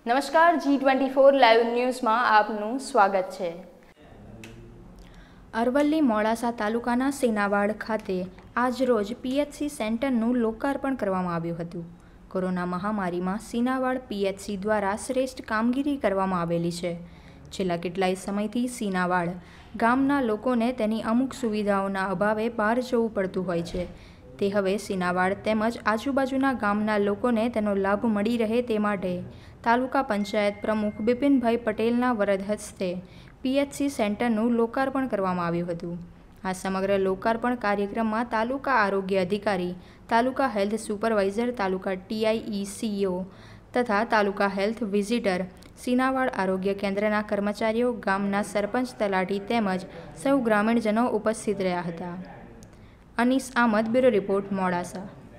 નમસ્કાર, G24 live ન્યૂઝમાં આપનું સ્વાગત છે। અરવલ્લી મોડાસા તાલુકાના સીનાવાડ ખાતે આજરોજ પીએચસી સેન્ટરનું લોકાર્પણ કરવામાં આવ્યું હતું। કોરોના મહામારીમાં સીનાવાડ પીએચસી દ્વારા શ્રેષ્ઠ કામગીરી કરવામાં આવેલી છે। છેલ્લા કેટલાય સમયથી સીનાવાડ ગામના લોકોને તેની અમુક સુવિધાઓના અભાવે બહાર જવું પડતું હોય છે। તે હવે સીનાવાડ તેમજ આજુબાજુના ગામના લોકોને તેનો લાભ મળી રહે તે માટે તાલુકા પંચાયત પ્રમુખ બિપિનભાઈ પટેલના વરદ હસ્તે પીએચસી સેન્ટરનું લોકાર્પણ કરવામાં આવ્યું હતું। આ સમગ્ર લોકાર્પણ કાર્યક્રમમાં તાલુકા આરોગ્ય અધિકારી, તાલુકા હેલ્થ સુપરવાઇઝર, તાલુકા ટીઆઈઈસીઓ તથા તાલુકા હેલ્થ વિઝિટર, સીનાવાડ આરોગ્ય કેન્દ્રના કર્મચારીઓ, ગામના સરપંચ, તલાટી તેમજ સૌ ગ્રામીણજનો ઉપસ્થિત રહ્યા હતા। Anis Ahmad, bureau report, Modasa.